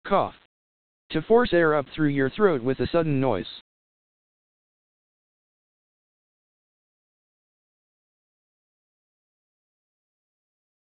Cough. To force air up through your throat with a sudden noise.